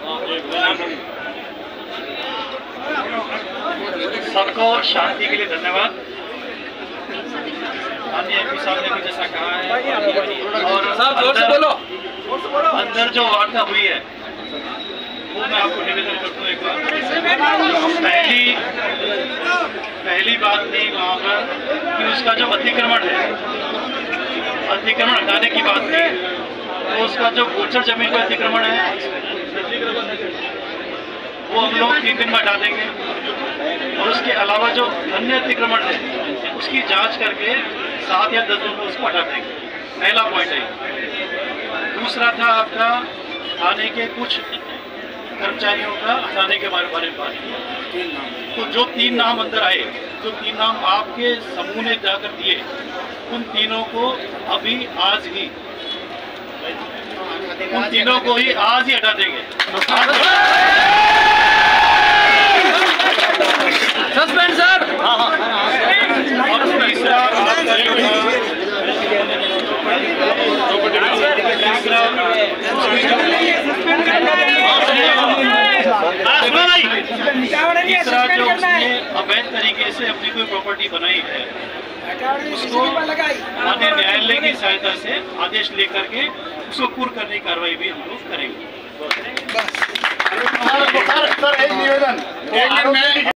सबको शांति के लिए धन्यवाद। माननीय एमपी साहब ने भी जैसा कहा है, और अंदर जो वार्ता हुई है वो मैं आपको निवेदन करता हूँ। एक बार पहली बात थी वहाँ पर कि उसका जो अतिक्रमण है, अतिक्रमण हटाने की बात थी। तो उसका जो गोचर जमीन का अतिक्रमण है वो हम लोग 3 दिन में हटा देंगे, और उसके अलावा जो अन्य अतिक्रमण है उसकी जांच करके 7 या 10 दिन में उसको हटा देंगे। पहला पॉइंट है। दूसरा था आपका थाने के कुछ कर्मचारियों का हटाने के बारे में बात। तो जो 3 नाम अंदर आए, जो 3 नाम आपके समूह ने जाकर दिए, उन तीनों को अभी आज ही, उन तीनों को ही आज ही हटा देंगे। Suspend sir. और तीसरा जो उसने अवैध तरीके से अपनी कोई प्रॉपर्टी बनाई है उसको माननीय न्यायालय की सहायता से आदेश लेकर के उसको पूर्ण करने की कार्रवाई भी हम लोग करेंगे। सर एक निवेदन